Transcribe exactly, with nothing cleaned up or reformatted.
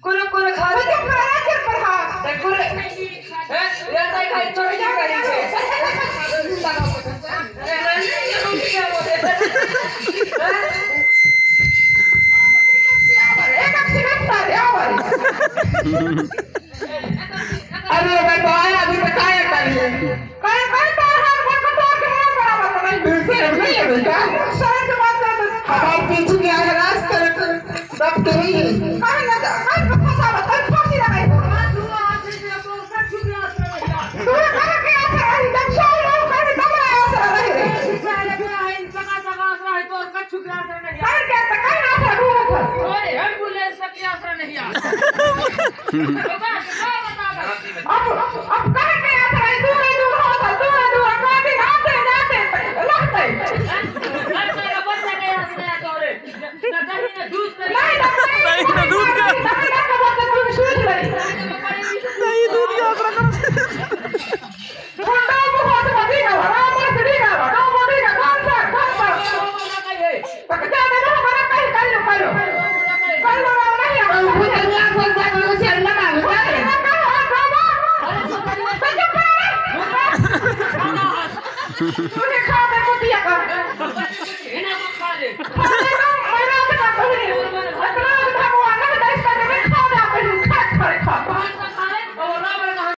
कुरे कुरे खा ले तो करा कर पर हां कुरे हैं ये तो खाई चोरी क्या करी छे ए नहीं ये रोटी क्या बोले एक एक्सीडेंट था रे हमारी अरे बेटा अभी बताया करिए कर कर तो हर वक्त तो क्या बराबर नहीं दूसरे नहीं है बेटा सारे के बात कर हमारे पीछे क्या है रास्ता सब तेरी है कहां लगा कहां फंसा बता फांसी लगाई तू हाथ से तो सब छुप गया तू कहां के आसरा रही जब शाम हो कर तब आसरा रही रे पहले पूरा है जगह जगह आसरा है तो कछ छुप गया आसरा नहीं कर क्या तक आसरा ढूंढ अरे एम्बुलेंस का क्या आसरा नहीं आ अब अब कहां के आसरा है दूर दूर होता दूर दूर काटी आते जाते लगते घर तेरा बच्चा के आसरा तो रे ना दही ना दूध नहीं नहीं ना दूध का नहीं ना बच्चा तू सोच रही नहीं दूध का आसरा कर छोटा बहुत बढ़िया बड़ा मत दिया बड़ा बढ़िया कौन सा कौन सा तक जाने ना हमारा कहीं कर लो कर लो कर लो नहीं है वो दुनिया को जानो से अल्लाह मांग जाए अरे तो कर ले